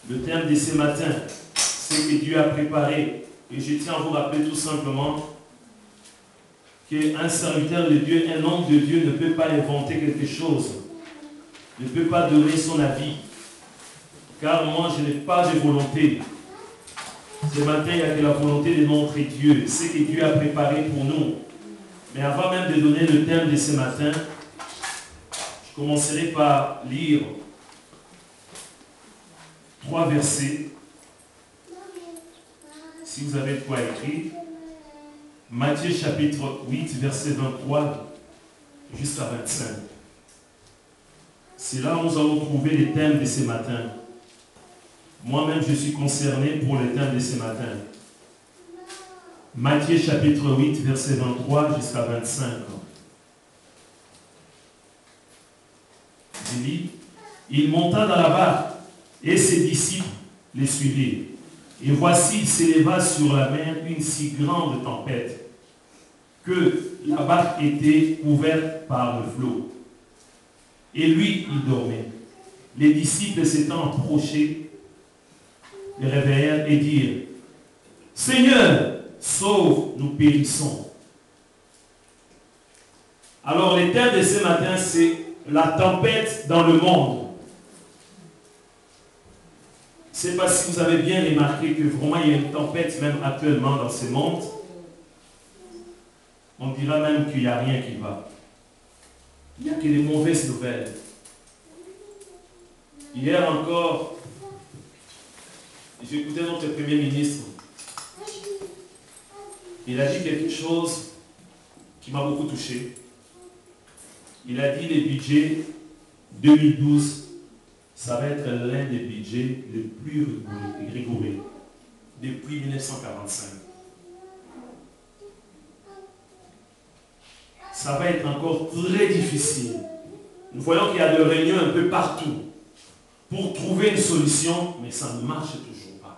Le thème de ce matin, c'est que Dieu a préparé. Et je tiens à vous rappeler tout simplement qu'un serviteur de Dieu, un homme de Dieu ne peut pas inventer quelque chose, ne peut pas donner son avis. Car moi, je n'ai pas de volonté. Ce matin, il n'y a que la volonté de notre Dieu, ce que Dieu a préparé pour nous. Mais avant même de donner le thème de ce matin, je commencerai par lire 3 versets. Si vous avez de quoi écrire, Matthieu chapitre 8, verset 23 jusqu'à 25. C'est là où nous allons trouver les thèmes de ce matin. Moi-même, je suis concerné pour les thèmes de ce matin. Matthieu chapitre 8, verset 23 jusqu'à 25. Il dit, il monta dans la barque et ses disciples les suivirent. Et voici, il s'éleva sur la mer une si grande tempête que la barque était couverte par le flot. Et lui, il dormait. Les disciples s'étant approchés, les réveillèrent et dirent, Seigneur, sauve, nous périssons. Alors, le thème de ce matin, c'est la tempête dans le monde. Je ne sais pas si vous avez bien remarqué que vraiment il y a une tempête même actuellement dans ce monde. On dira même qu'il n'y a rien qui va. Il n'y a que des mauvaises nouvelles. Hier encore, j'écoutais notre Premier ministre. Il a dit quelque chose qui m'a beaucoup touché. Il a dit le budget 2012, ça va être l'un des budgets les plus rigoureux depuis 1945. Ça va être encore très difficile. Nous voyons qu'il y a des réunions un peu partout pour trouver une solution, mais ça ne marche toujours pas.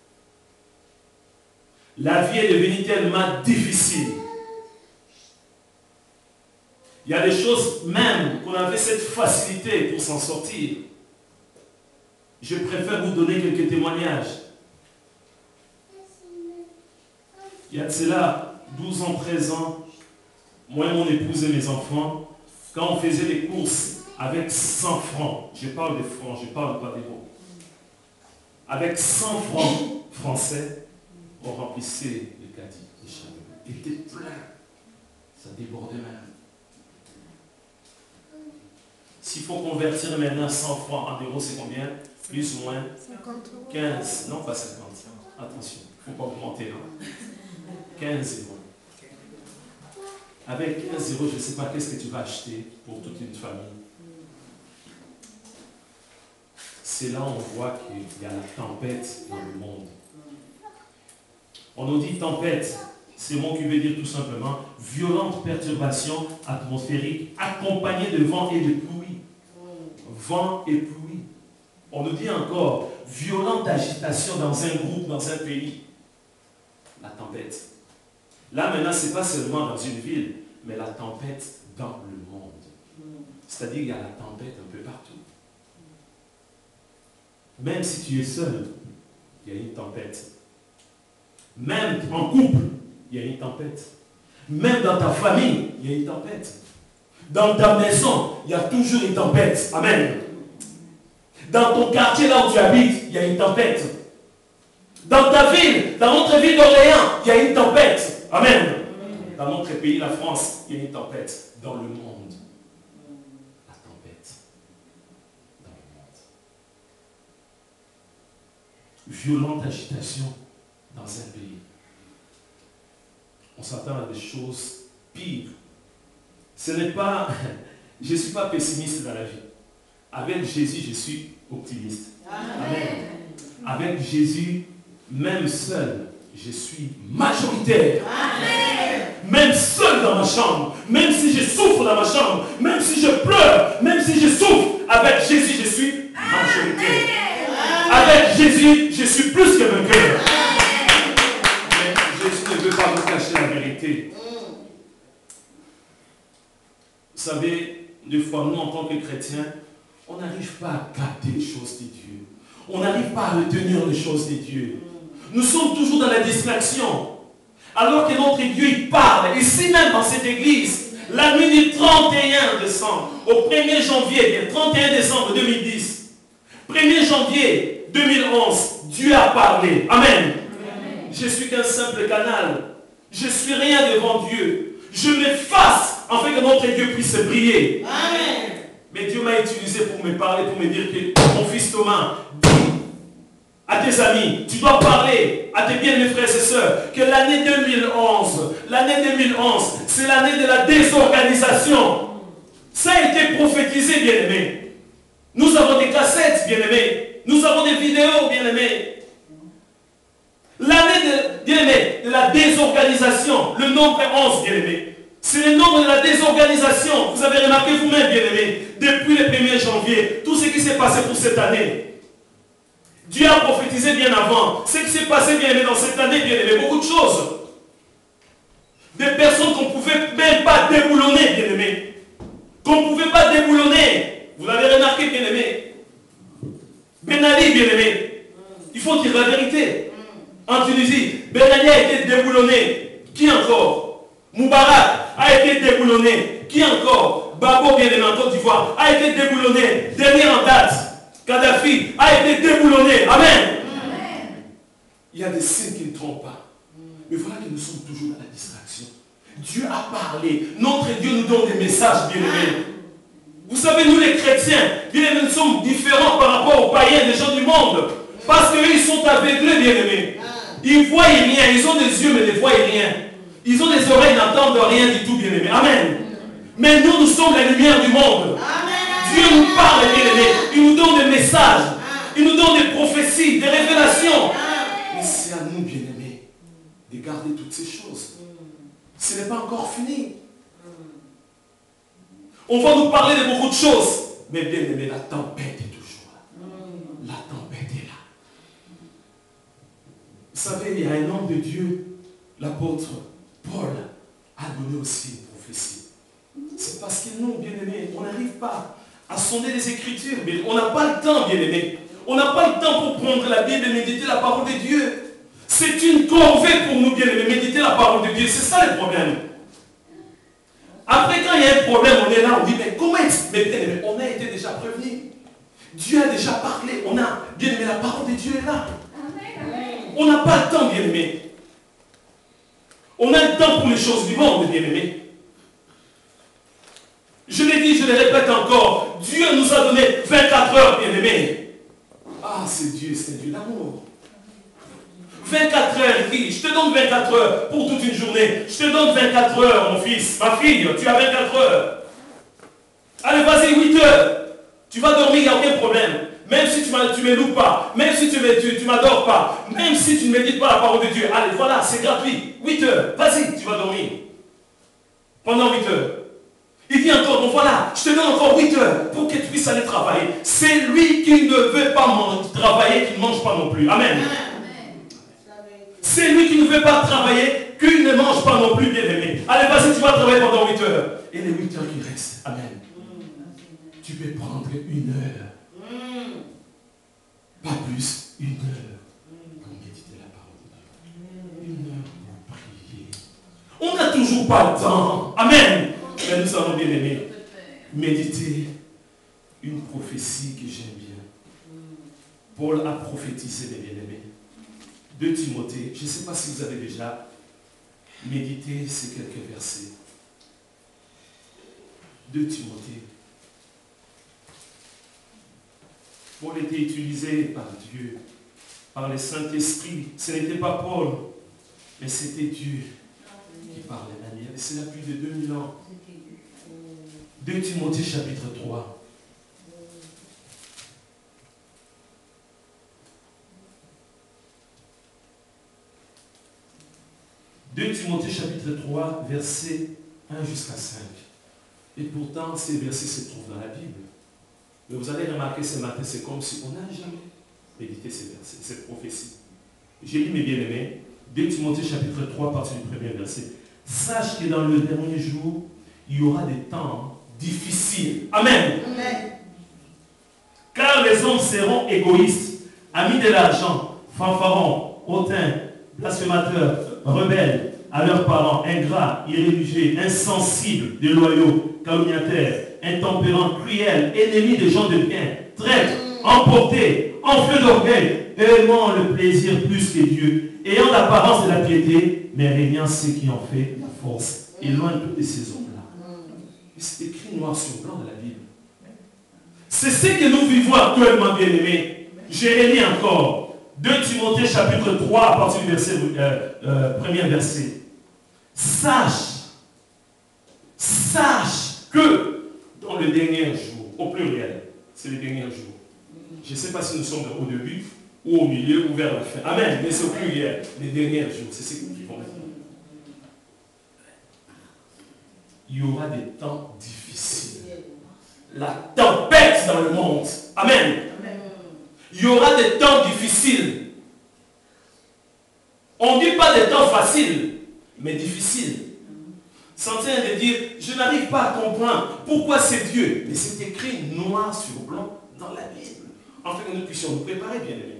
La vie est devenue tellement difficile. Il y a des choses même qu'on avait cette facilité pour s'en sortir. Je préfère vous donner quelques témoignages. Il y a de cela 12 ans, 13 ans, moi et mon épouse et mes enfants, quand on faisait les courses avec 100 francs, je parle de francs, je ne parle pas d'euros, avec 100 francs français, on remplissait le caddie, les chariots. Il était plein. Ça débordait même. S'il faut convertir maintenant 100 francs en euros, c'est combien? Plus ou moins 15, non pas 50. Attention, il ne faut pas augmenter. Hein. 15 euros. Avec 15 euros, je ne sais pas qu'est-ce que tu vas acheter pour toute une famille. C'est là où on voit qu'il y a la tempête dans le monde. On nous dit tempête, c'est un mot qui veut dire tout simplement violente perturbation atmosphérique accompagnée de vent et de pluie. Vent et pluie. On nous dit encore violente agitation dans un groupe, dans un pays. La tempête. Là maintenant, ce n'est pas seulement dans une ville, mais la tempête dans le monde. C'est-à-dire qu'il y a la tempête un peu partout. Même si tu es seul, il y a une tempête. Même en couple, il y a une tempête. Même dans ta famille, il y a une tempête. Dans ta maison, il y a toujours une tempête. Amen. Dans ton quartier, là où tu habites, il y a une tempête. Dans ta ville, dans notre ville d'Orléans, il y a une tempête. Amen. Dans notre pays, la France, il y a une tempête. Dans le monde, la tempête. Dans le monde. Violente agitation dans un pays. On s'attend à des choses pires. Ce n'est pas... Je ne suis pas pessimiste dans la vie. Avec Jésus, je suis optimiste. Amen. Avec Jésus, même seul, je suis majoritaire. Amen. Même seul dans ma chambre, même si je souffre dans ma chambre, même si je pleure, même si je souffre, avec Jésus, je suis majoritaire. Avec Jésus, je suis plus que vainqueur. Mais Jésus ne veut pas nous cacher la vérité. Vous savez, des fois, nous, en tant que chrétiens, on n'arrive pas à capter les choses de Dieu. On n'arrive pas à retenir les choses de Dieu. Nous sommes toujours dans la distraction. Alors que notre Dieu, il parle. Ici même dans cette église, la nuit du 31 décembre, au 1er janvier, 31 décembre 2010, 1er janvier 2011, Dieu a parlé. Amen. Amen. Je suis qu'un simple canal. Je ne suis rien devant Dieu. Je m'efface afin que notre Dieu puisse briller. Amen. Mais Dieu m'a utilisé pour me parler, pour me dire que mon fils Thomas, dis à tes amis, tu dois parler à tes bien-aimés frères et sœurs, que l'année 2011, c'est l'année de la désorganisation. Ça a été prophétisé, bien-aimés. Nous avons des cassettes, bien-aimés. Nous avons des vidéos, bien-aimés. L'année de la désorganisation, le nombre 11, bien-aimés. C'est le nombre de la désorganisation. Vous avez remarqué vous-même, bien-aimés, depuis le 1er janvier, tout ce qui s'est passé pour cette année. Dieu a prophétisé bien avant. Ce qui s'est passé, bien-aimés, dans cette année, bien-aimés, beaucoup de choses. Des personnes qu'on ne pouvait même pas déboulonner, bien-aimés. Qu'on ne pouvait pas déboulonner. Vous l'avez remarqué, bien-aimés. Ben Ali, bien-aimé. Il faut dire la vérité. En Tunisie, Ben Ali a été déboulonné. Qui encore? Moubarak a été déboulonné. Qui encore? Babo, bien-aimé, en Côte d'Ivoire, a été déboulonné. Dernier en date, Kadhafi a été déboulonné. Amen. Amen. Il y a des signes qui ne trompent pas. Mais voilà que nous sommes toujours dans la distraction. Dieu a parlé. Notre Dieu nous donne des messages, bien-aimés. Vous savez, nous les chrétiens, bien-aimés, nous sommes différents par rapport aux païens, les gens du monde. Parce qu'eux, ils sont aveuglés, bien-aimés. Ils ne voient rien. Ils ont des yeux, mais ils ne voient rien. Ils ont des oreilles, n'entendent rien du tout, bien-aimés. Amen. Mais nous, nous sommes la lumière du monde. Amen. Dieu nous parle, bien-aimés. Il nous donne des messages. Il nous donne des prophéties, des révélations. Mais c'est à nous, bien-aimés, de garder toutes ces choses. Ce n'est pas encore fini. On va nous parler de beaucoup de choses. Mais bien-aimés, la tempête est toujours là. La tempête est là. Vous savez, il y a un homme de Dieu, l'apôtre Paul, a donné aussi une prophétie. C'est parce que nous, bien-aimés, on n'arrive pas à sonder les Écritures. Mais on n'a pas le temps, bien-aimés. On n'a pas le temps pour prendre la Bible et méditer la parole de Dieu. C'est une corvée pour nous, bien-aimés, méditer la parole de Dieu. C'est ça le problème. Après, quand il y a un problème, on est là, on dit, mais comment est-ce? Mais bien-aimés, on a été déjà prévenu. Dieu a déjà parlé. On a, bien-aimés, la parole de Dieu est là. On n'a pas le temps, bien-aimés. On a le temps pour les choses du monde, bien-aimés. Je l'ai dit, je le répète encore. Dieu nous a donné 24 heures, bien-aimés. Ah, c'est Dieu, c'est Dieu d'amour. 24 heures, il dit, je te donne 24 heures pour toute une journée. Je te donne 24 heures, mon fils, ma fille, tu as 24 heures. Allez, vas-y, 8 heures. Tu vas dormir, il n'y a aucun problème. Même si tu ne me loues pas, même si tu ne m'adores pas, même si tu ne médites pas la parole de Dieu, allez, voilà, c'est gratuit. 8 heures, vas-y, tu vas dormir. Pendant 8 heures. Il dit encore, bon voilà, je te donne encore 8 heures pour que tu puisses aller travailler. C'est lui qui ne veut pas travailler, qui ne mange pas non plus. Amen. C'est lui qui ne veut pas travailler, qui ne mange pas non plus, bien-aimé. Allez, vas-y, tu vas travailler pendant 8 heures. Et les 8 heures qui restent, amen. Tu peux prendre 1 heure. Pas plus, 1 heure pour méditer la parole de Dieu. 1 heure pour prier. On n'a toujours pas le temps. Amen. Mais nous allons, bien aimé, méditer une prophétie que j'aime bien. Paul a prophétisé, mes bien-aimés. 2 Timothée. Je ne sais pas si vous avez déjà médité ces quelques versets. 2 Timothée. Paul était utilisé par Dieu, par le Saint-Esprit. Ce n'était pas Paul, mais c'était Dieu qui parlait manière. Et c'est là plus de 2000 ans. 2 Timothée chapitre 3. « 2 Timothée chapitre 3, versets 1 jusqu'à 5. Et pourtant, ces versets se trouvent dans la Bible. Mais vous allez remarquer ce matin, c'est comme si on n'a jamais médité ces versets, cette prophétie. J'ai lu, mes bien-aimés, 2 Timothée chapitre 3, à partir du premier verset. Sache que dans le dernier jour, il y aura des temps difficiles. Amen. Amen. Car les hommes seront égoïstes, amis de l'argent, fanfarons, hautains, blasphémateurs, rebelles, à leurs parents, ingrats, irréligieux, insensibles, déloyaux, calomniateurs, intempérants, cruels, ennemis des gens de bien, traîtres, emportés, enflés d'orgueil, aimant le plaisir plus que Dieu, ayant l'apparence de la piété, mais régnant ceux qui en fait la force. Éloigne-toi de ces hommes-là. C'est écrit noir sur blanc dans la Bible. C'est ce que nous vivons actuellement, bien-aimés. Je relis encore. 2 Timothée chapitre 3, à partir du premier verset. Sache que dans le dernier jour, au pluriel, c'est le dernier jour. Je ne sais pas si nous sommes au début, ou au milieu, ou vers la fin. Amen, mais c'est au pluriel, les derniers jours. C'est ce que nous vivons maintenant. Il y aura des temps difficiles. La tempête dans le monde. Amen. Il y aura des temps difficiles. On ne dit pas des temps faciles, mais difficiles. Sans de dire, je n'arrive pas à comprendre pourquoi c'est Dieu. Mais c'est écrit noir sur blanc dans la Bible. Afin que nous puissions nous préparer, bien aimés.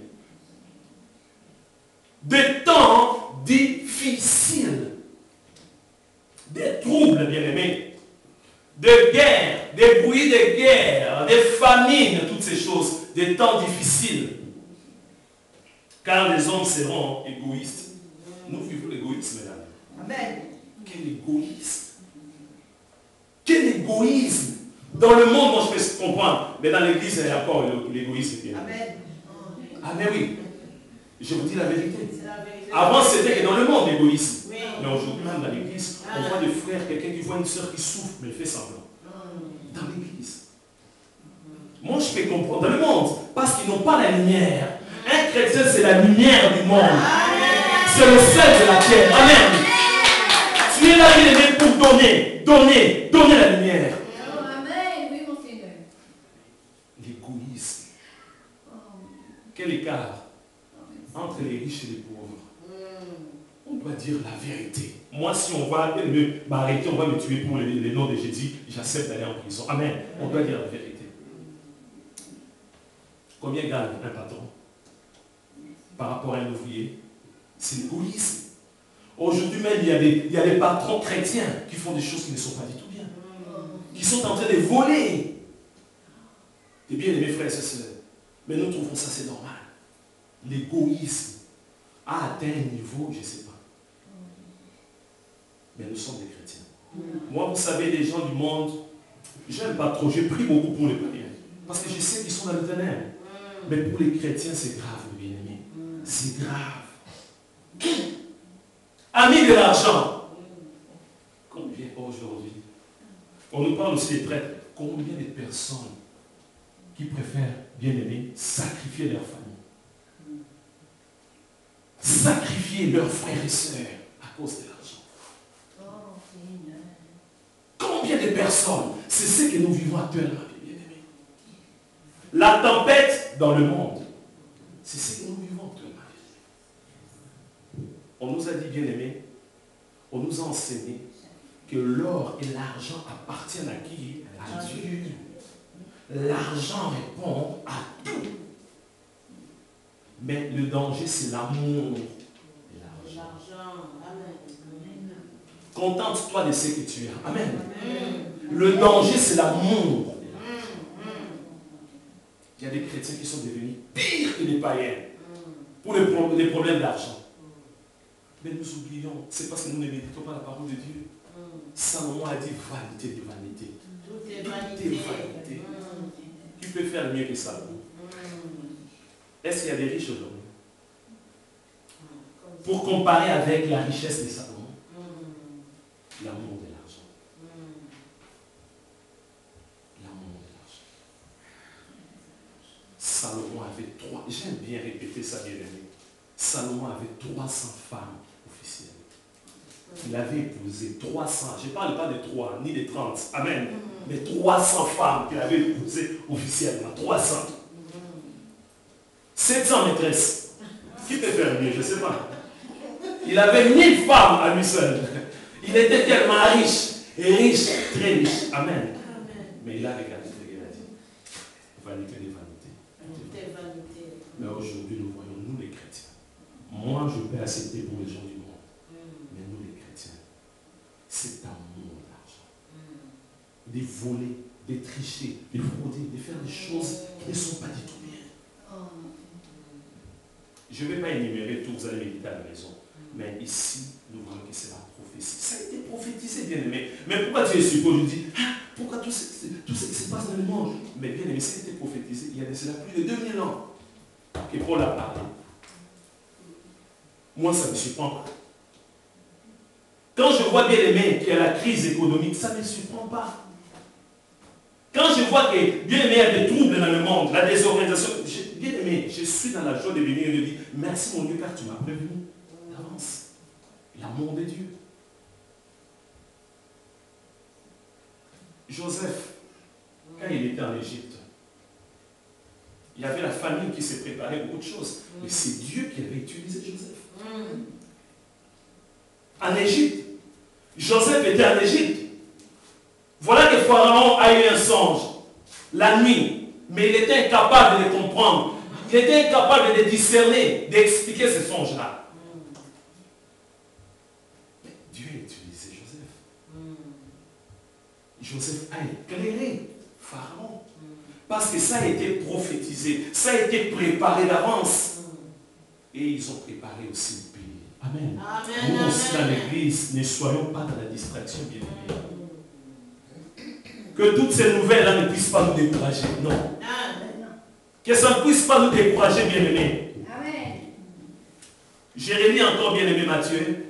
Des temps difficiles. Des troubles, bien aimés. Des guerres, des bruits de guerre, des famines, toutes ces choses. Des temps difficiles. Car les hommes seront égoïstes. Nous vivons l'égoïsme, mesdames. Amen. Quel égoïsme. Quel égoïsme. Dans le monde, moi je peux comprendre. Mais dans l'église, il y a encore l'égoïsme. Amen. Ah mais oui. Je vous dis la vérité. La vérité. Avant, c'était que dans le monde, l'égoïsme. Oui. Mais aujourd'hui, même dans l'église, on voit des frères, quelqu'un qui voit une soeur qui souffre, mais il fait semblant. Dans l'église. Moi, je peux comprendre. Dans le monde, parce qu'ils n'ont pas la lumière. Un chrétien, c'est la lumière du monde. C'est le sel de la terre. Amen. Tu es là, il est né pour donner la lumière. Amen. Oui, mon Seigneur. L'égoïsme. Quel écart entre les riches et les pauvres. On doit dire la vérité. Moi, si on va m'arrêter, on va me tuer pour les noms de Jésus, j'accepte d'aller en prison. Amen. On doit dire la vérité. Combien gagne un patron par rapport à un ouvrier? C'est l'égoïsme. Aujourd'hui même, il y a des patrons chrétiens qui font des choses qui ne sont pas du tout bien. Qui sont en train de voler. Et bien, mes frères et sœurs, mais nous trouvons ça, c'est normal. L'égoïsme a atteint un niveau, je ne sais pas. Mais nous sommes des chrétiens. Moi, vous savez, les gens du monde, j'aime pas trop, je prie beaucoup pour les païens. Parce que je sais qu'ils sont dans le ténèbres. Mais pour les chrétiens, c'est grave, mes bien-aimés. C'est grave. Amis de l'argent. Combien aujourd'hui? On nous parle aussi des prêtres. Combien de personnes qui préfèrent, bien aimés, sacrifier leur famille? Sacrifier leurs frères et sœurs à cause de l'argent. Combien de personnes? C'est ce que nous vivons actuellement, bien aimés. La tempête dans le monde, c'est ce que nous vivons actuellement. On nous a dit, bien aimés, on nous a enseigné que l'or et l'argent appartiennent à qui? À Dieu. L'argent répond à tout. Mais le danger, c'est l'amour. L'argent. Amen. Contente-toi de ce que tu as. Amen. Le danger, c'est l'amour. Il y a des chrétiens qui sont devenus pires que les païens pour les problèmes d'argent. Mais nous oublions, c'est parce que nous ne méditons pas la parole de Dieu. Salomon a dit vanité de vanité. Tout est vanité. Qui peut faire mieux que Salomon? Est-ce qu'il y a des riches aujourd'hui? Pour comparer avec la richesse de Salomon, l'amour de l'argent. L'amour de l'argent. Salomon avait 3, j'aime bien répéter ça, bien aimé. Salomon avait 300 femmes officielles. Il avait épousé 300, je ne parle pas de 3, ni de 30, amen, mais 300 femmes qu'il avait épousées officiellement, 300. 700 maîtresses. Qui peut faire mieux? Je ne sais pas. Il avait 1000 femmes à lui seul. Il était tellement riche, très riche. Amen. Mais il a regardé ce qu'il a dit. Vanité des vanités. Mais aujourd'hui, nous voyons, nous les chrétiens. Moi, je peux accepter pour les gens du monde. Mais nous les chrétiens, c'est amour l'argent. De voler, de tricher, de frauder, de faire des choses qui ne sont pas du tout bien. Je ne vais pas énumérer tout, vous allez méditer à la maison. Mais ici, nous voyons que c'est la prophétie. Ça a été prophétisé, bien aimé. Mais pourquoi tu es surpris? Je dis, pourquoi tout ce qui se passe dans le monde? Mais bien aimé, ça a été prophétisé il y a de cela plus de 2000 ans que Paul a parlé. Moi, ça ne me surprend pas. Quand je vois bien aimé qu'il y a la crise économique, ça ne me surprend pas. Quand je vois que bien aimé il y a des troubles dans le monde, la désorganisation, bien aimé, je suis dans la joie de venir et de dire, merci mon Dieu car tu m'as prévenu. Avance. L'amour de Dieu. Joseph, quand il était en Égypte, il y avait la famille qui s'est préparée beaucoup de choses. Mais c'est Dieu qui avait utilisé Joseph. En Égypte. Joseph était en Égypte. Voilà que Pharaon a eu un songe la nuit. Mais il était incapable de le comprendre. Il était incapable de le discerner, d'expliquer ce songe-là. Mais Dieu a utilisé Joseph. Joseph a éclairé Pharaon. Parce que ça a été prophétisé, ça a été préparé d'avance. Et ils ont préparé aussi le pays. Amen. Nous aussi dans l'église, ne soyons pas dans la distraction, bien aimés. Que toutes ces nouvelles-là ne puissent pas nous décourager. Non. Que ça ne puisse pas nous décourager, bien aimés. Amen. Jérémie encore, bien aimé Matthieu.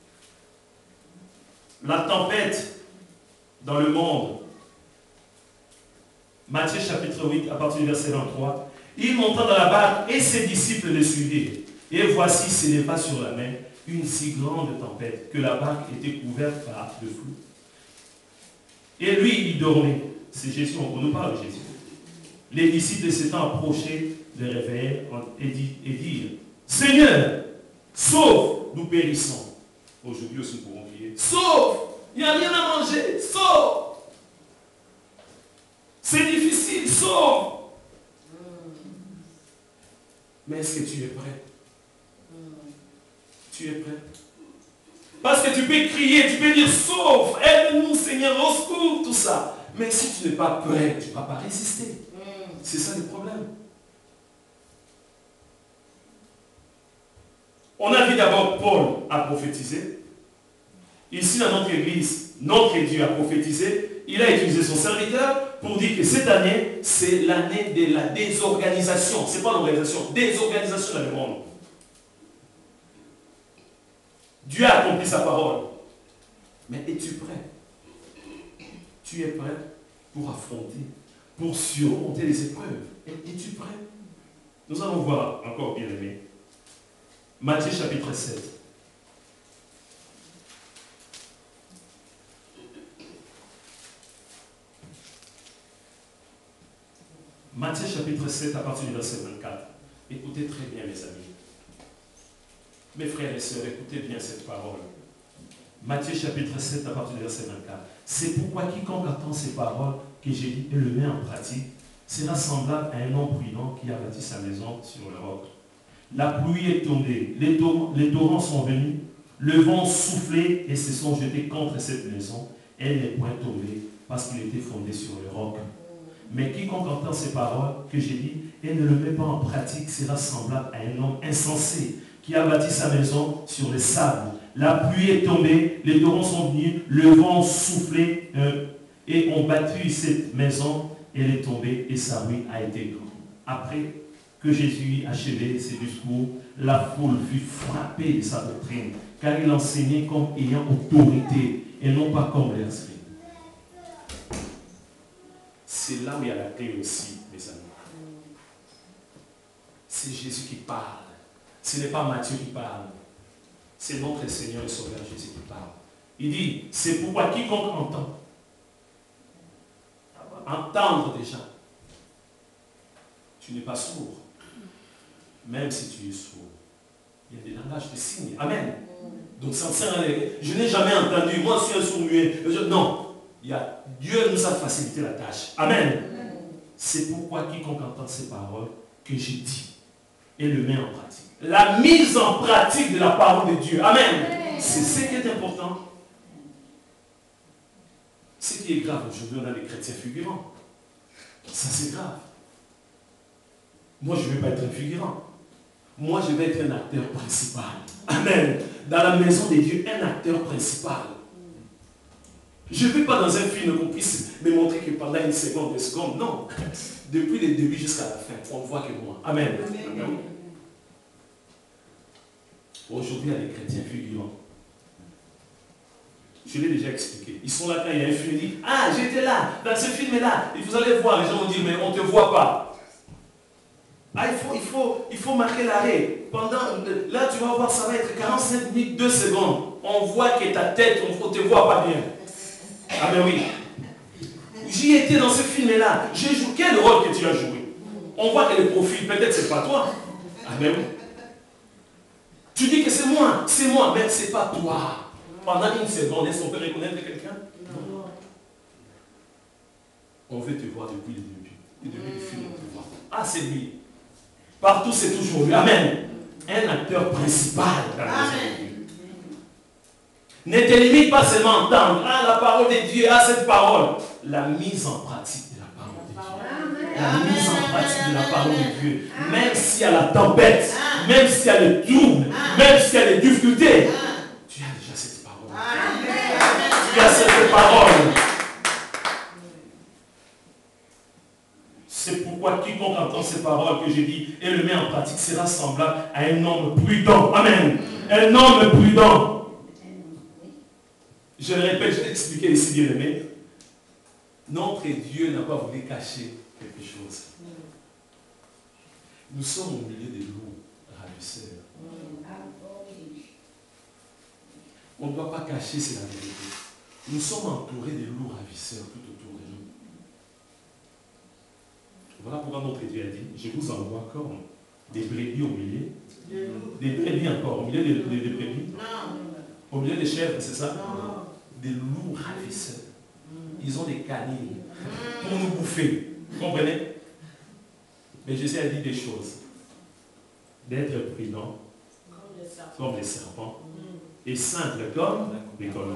La tempête dans le monde. Matthieu chapitre 8, à partir du verset 23. Il monta dans la barque et ses disciples le suivirent. Et voici s'éleva sur la mer une si grande tempête que la barque était couverte par le flot. Et lui, il dormait. C'est Jésus, on nous parle de Jésus. Les disciples s'étant approchés le réveillèrent et dirent, Seigneur, sauve, nous périssons. Aujourd'hui aussi nous pouvons crier, sauve, il n'y a rien à manger, sauve. C'est difficile, sauve. Mais est-ce que tu es prêt? Tu es prêt? Parce que tu peux crier, tu peux dire sauve, aide-nous Seigneur, au secours, tout ça. Mais si tu n'es pas prêt, tu ne vas pas résister. C'est ça le problème. On a vu d'abord Paul a prophétisé. Ici dans notre église, notre Dieu a prophétisé. Il a utilisé son serviteur pour dire que cette année, c'est l'année de la désorganisation. Ce n'est pas l'organisation, désorganisation dans le monde. Dieu a accompli sa parole. Mais es-tu prêt? Tu es prêt pour affronter, pour surmonter les épreuves? Es-tu prêt? Nous allons voir encore, bien aimé. Matthieu chapitre 7. Matthieu chapitre 7 à partir du verset 24. Écoutez très bien mes amis. Mes frères et sœurs, écoutez bien cette parole. Matthieu chapitre 7 à partir du verset 24. C'est pourquoi quiconque attend ces paroles que j'ai dit et le met en pratique sera semblable à un homme prudent qui a bâti sa maison sur le roc. La pluie est tombée, les torrents sont venus, le vent soufflait et se sont jetés contre cette maison. Elle n'est point tombée parce qu'il était fondé sur le roc. Mais quiconque entend ces paroles que j'ai dit et ne le met pas en pratique sera semblable à un homme insensé qui a bâti sa maison sur le sable. La pluie est tombée, les torrents sont venus, le vent soufflait et ont battu cette maison. Elle est tombée et sa ruine a été grande. Après que Jésus achevé ses discours, la foule fut frappée de sa doctrine, car il enseignait comme ayant autorité et non pas comme les esprits. C'est là où il y a la clé aussi, mes amis. C'est Jésus qui parle. Ce n'est pas Matthieu qui parle. C'est notre Seigneur et Sauveur Jésus qui parle. Il dit, c'est pourquoi quiconque entend. Entendre déjà. Tu n'es pas sourd. Même si tu es sourd. Il y a des langages de signes. Amen. Donc ça me sert à aller. Je n'ai jamais entendu. Moi, je suis un sourd muet. Non. Dieu nous a facilité la tâche. Amen. C'est pourquoi quiconque entend ces paroles que j'ai dit et le met en pratique. La mise en pratique de la parole de Dieu. Amen. C'est ce qui est important. Ce qui est grave aujourd'hui, on a des chrétiens figurants. Ça, c'est grave. Moi, je ne vais pas être un figurant. Moi, je vais être un acteur principal. Amen. Dans la maison de Dieu, un acteur principal. Je ne vais pas dans un film qu'on puisse me montrer que pendant une seconde, 2 secondes. Non. Depuis le début jusqu'à la fin, on ne voit que moi. Amen. Amen. Aujourd'hui, il y a des chrétiens figurants. Je l'ai déjà expliqué. Ils sont là quand il y a un film, ils disent, ah, j'étais là, dans ce film-là. Et vous allez voir, les gens vont dire, mais on ne te voit pas. Ah, il faut marquer l'arrêt. Là, tu vas voir, ça va être 45 minutes, 2 secondes. On voit que ta tête, on ne te voit pas bien. Ah ben oui. J'y étais dans ce film-là. J'ai joué. Quel rôle que tu as joué? On voit que le profil, peut-être c'est pas toi. Ah ben oui. Tu dis que c'est moi, mais c'est pas toi. Pendant une seconde, est-ce qu'on peut reconnaître quelqu'un? Non. On veut te voir depuis le début. Et depuis le film, on te voit. Ah, c'est lui. Partout, c'est toujours lui. Amen. Un acteur principal dans la maison de Dieu. Ne te limite pas seulement à entendre. Ah, la parole de Dieu, ah, cette parole. La mise en pratique de la parole de Dieu. La mise en pratique de la parole de Dieu. Même s'il y a la tempête, même s'il y a le trouble, même s'il y a les difficultés, tu as déjà cette parole. Tu as cette parole. C'est pourquoi quiconque entend ces paroles que j'ai dit et le met en pratique sera semblable à un homme prudent. Amen. Un homme prudent. Je le répète, je vais expliquer ici, bien aimé. Notre Dieu n'a pas voulu cacher quelque chose. Nous sommes au milieu des loups ravisseurs. On ne doit pas cacher, c'est la vérité. Nous sommes entourés de loups ravisseurs tout autour de nous. Voilà pourquoi notre Dieu a dit, je vous envoie comme des brebis au milieu. Des brebis encore, au milieu des brebis. Au milieu des chèvres, c'est ça? Des loups ravisseurs. Ils ont des canines pour nous bouffer. Vous comprenez? Mais Jésus a dit des choses. D'être prudent comme les serpents et simple comme les colomбes.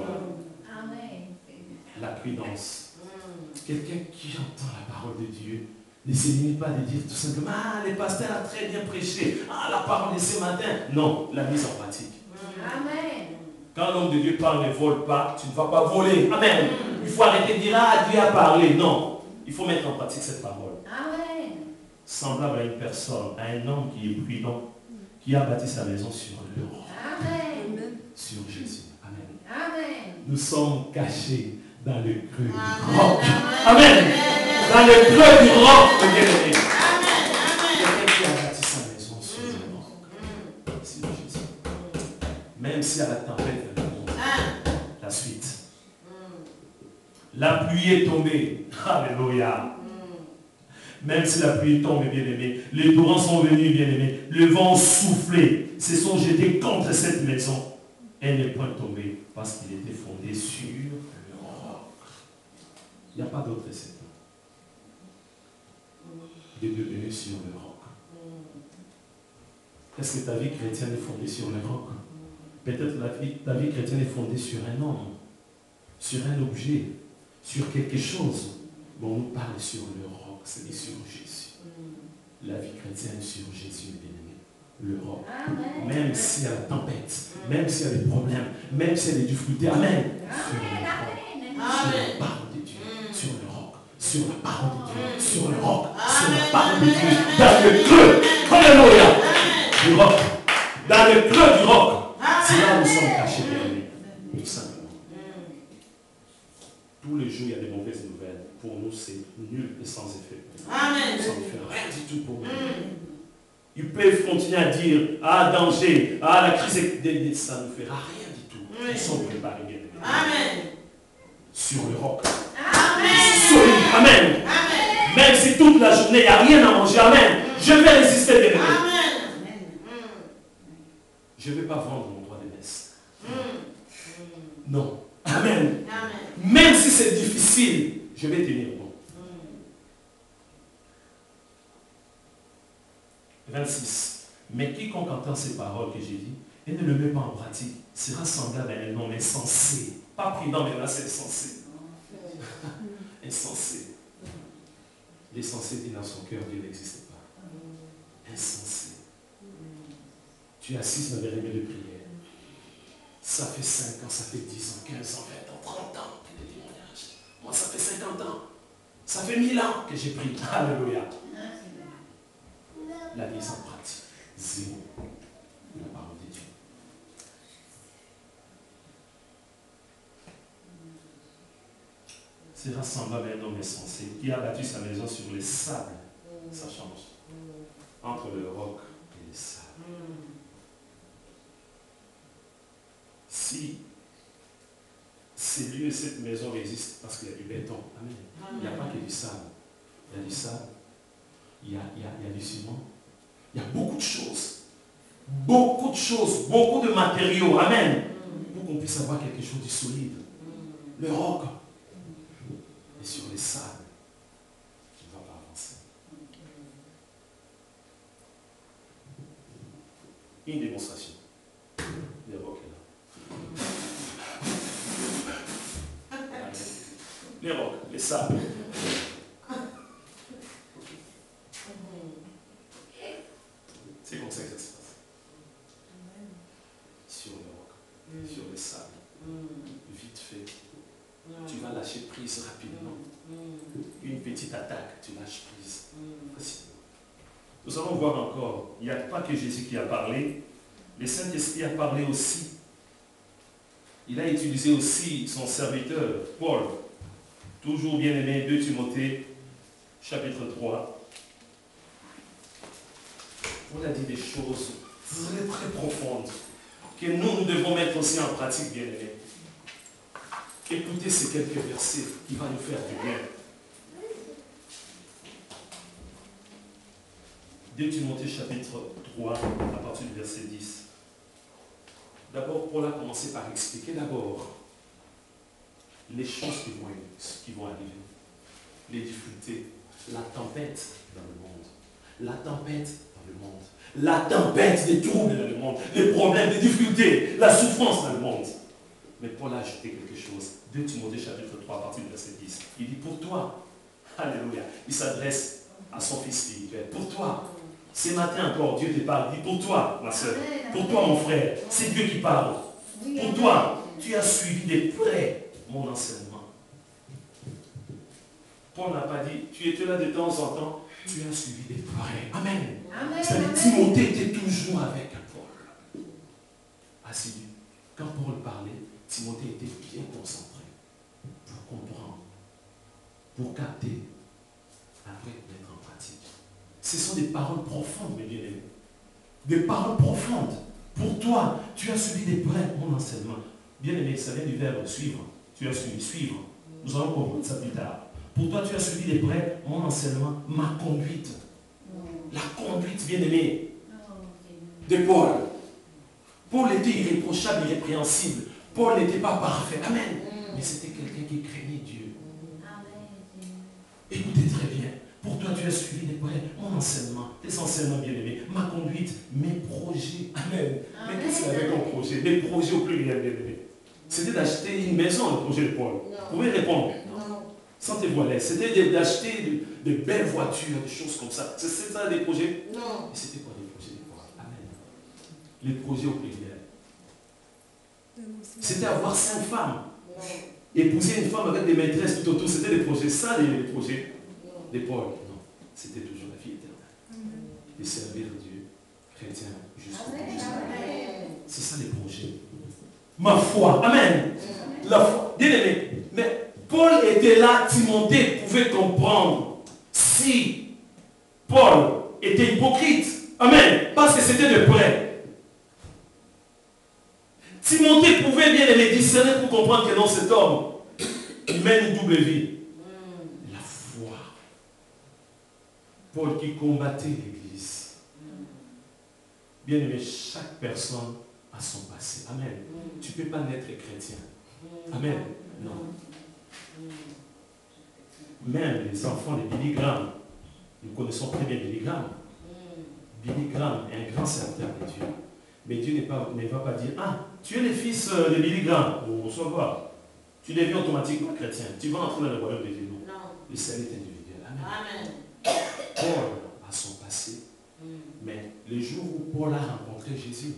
La prudence. Quelqu'un qui entend la parole de Dieu ne se limite pas de dire tout simplement, ah, le pasteur a très bien prêché, ah, la parole de ce matin. Non, la mise en pratique. Amen. Quand l'homme de Dieu parle, ne vole pas, tu ne vas pas voler. Amen. Il faut arrêter de dire, ah, Dieu a parlé. Non, il faut mettre en pratique cette parole. Amen. Semblable à une personne, à un homme qui est prudent, qui a bâti sa maison sur le roc. Amen. Sur Jésus. Amen. Amen. Nous sommes cachés dans le creux du roc. Amen. Dans le creux du roc, le bien-aimé. Quelqu'un qui a bâti sa maison sur le roc. C'est Jésus. Même si à la tempête, la suite. La pluie est tombée. Alléluia. Même si la pluie tombe, bien-aimé, les torrents sont venus, bien-aimé, le vent soufflait, se sont jetés contre cette maison. Elle n'est point tombée parce qu'il était fondé sur le roc. Il n'y a pas d'autre recette. De demeurer sur le roc. Est-ce que ta vie chrétienne est fondée sur le roc? Peut-être ta vie chrétienne est fondée sur un homme, sur un objet, sur quelque chose. Mais on nous parle sur le roc, c'est-à-dire sur Jésus. La vie chrétienne sur Jésus, bien-aimé. Le roc. Amen. Même s'il y a la tempête, même s'il y a des problèmes, même s'il y a des difficultés. Amen. Sur le roc. Sur la parole de Dieu. Sur le roc. Sur la parole de Dieu. Sur le roc. Sur la parole de Dieu. Dans le creux. Alléluia. Du roc. Dans le creux du roc. C'est là où nous sommes cachés, bien-aimés. Tout simplement. Tous les jours, il y a des mauvaises nouvelles. Pour nous, c'est nul et sans effet. Amen. Ça ne fait rien du tout pour nous. Ils peuvent continuer à dire, ah, danger, ah, la crise est... Ça ne fera rien du tout. Ils sont préparés, bien aimés. Amen. Sur le roc. Amen. Solide. Amen. Amen. Même si toute la journée, il n'y a rien à manger. Amen. Je vais résister, bien aimés. Amen. Je ne vais pas vendre mon droit de messe. Non. Amen. Amen. Même si c'est difficile, je vais tenir bon. 26. Mais quiconque entend ces paroles que j'ai dites et ne le met pas en pratique sera semblable à un homme insensé. Pas prudent, mais là c'est insensé. Insensé. L'insensé dit dans son cœur, Dieu n'existe pas. Insensé. Tu es assis dans les réunions de prière. Ça fait 5 ans, ça fait 10 ans, 15 ans, 20 ans, 30 ans que le témoignage. Moi, ça fait 50 ans. Ça fait 1000 ans que j'ai prié. Alléluia. La mise en pratique. Zéro. La parole de Dieu. Sera semblable à un homme insensé qui a bâti sa maison sur les sables. Ça change. Entre le roc et les sables. Si ces lieux et cette maison existent parce qu'il y a du béton, amen. Il n'y a pas que du sable. Il y a du sable, il y a du ciment, il y a beaucoup de choses, beaucoup de matériaux, amen, pour qu'on puisse avoir quelque chose de solide. Le roc est sur les sables, il ne va pas avancer. Une démonstration. Le roc est là. Les rocs, les sables. C'est comme ça que ça se passe. Sur le roc, sur les sables. Vite fait. Tu vas lâcher prise rapidement. Une petite attaque, tu lâches prise. Facilement. Nous allons voir encore. Il n'y a pas que Jésus qui a parlé. Le Saint-Esprit a parlé aussi. Il a utilisé aussi son serviteur, Paul. Toujours bien aimé, 2 Timothée, chapitre 3. On a dit des choses très très profondes que nous devons mettre aussi en pratique, bien aimé. Écoutez ces quelques versets qui vont nous faire du bien. 2 Timothée, chapitre 3, à partir du verset 10. D'abord, Paul a commencé par expliquer d'abord les choses qui vont arriver, les difficultés, la tempête dans le monde, la tempête dans le monde, la tempête des troubles dans le monde, les problèmes, les difficultés, la souffrance dans le monde. Mais Paul a ajouté quelque chose. 2 Timothée chapitre 3 à partir du verset 10. Il dit pour toi, alléluia, il s'adresse à son fils spirituel, pour toi, ce matin encore Dieu te parle, il dit pour toi ma soeur, pour toi mon frère, c'est Dieu qui parle. Pour toi, tu as suivi de près mon enseignement. Paul n'a pas dit, tu étais là de temps en temps, tu as suivi de près. Amen. C'est-à-dire Timothée était toujours avec Paul. Assidu. Quand Paul parlait, Timothée était bien concentré pour comprendre, pour capter, après mettre en pratique. Ce sont des paroles profondes, mes bien-aimés. Des paroles profondes. Pour toi, tu as suivi de près mon enseignement. Bien-aimé, ça vient du verbe suivre. Tu as suivi, suivre. Nous allons comprendre ça plus tard. Pour toi, tu as suivi de près mon enseignement, ma conduite. La conduite, bien-aimé, de Paul. Paul était irréprochable, irrépréhensible. Paul n'était pas parfait. Amen. Mais c'était quelqu'un qui craignait Dieu. Écoutez très bien. Pour toi, tu as suivi de près mon enseignement, tes enseignements bien-aimés, ma conduite, mes projets. Amen. Mais qu'est-ce qu'il avait comme projet? Des projets au pluriel, bien-aimés. C'était d'acheter une maison, le projet de Paul. Vous pouvez répondre. Sentez-vous à l'aise. C'était d'acheter de belles voitures, des choses comme ça. C'est ça des projets? Non. Et c'était quoi des projets de Paul? Amen. Les projets au pluriel. C'était avoir 5 femmes. Épouser une femme avec des maîtresses tout autour. C'était des projets. Ça, les projets de Paul. Non. C'était toujours la vie éternelle. De servir Dieu, chrétien, jusqu'au bout. C'est ça les projets. Ma foi. Amen. La foi. Bien aimé. Mais Paul était là, Timothée pouvait comprendre si Paul était hypocrite. Amen. Parce que c'était de près. Timothée pouvait bien les discerner pour comprendre que non, cet homme, il mène une double vie. La foi. Paul qui combattait l'Église. Bien aimé, chaque personne a son passé. Amen. Tu ne peux pas naître chrétien. Amen. Non. Même les enfants des Billy Graham, nous connaissons très bien Billy Graham. Billy Graham est un grand serviteur de Dieu. Mais Dieu ne va pas dire, ah, tu es le fils de Billy Graham. On ne sait pas. Tu deviens automatiquement chrétien. Tu vas entrer dans le royaume de Dieu. Non. Le salut est individuel. Amen. Paul a son passé. Mais le jour où Paul a rencontré Jésus,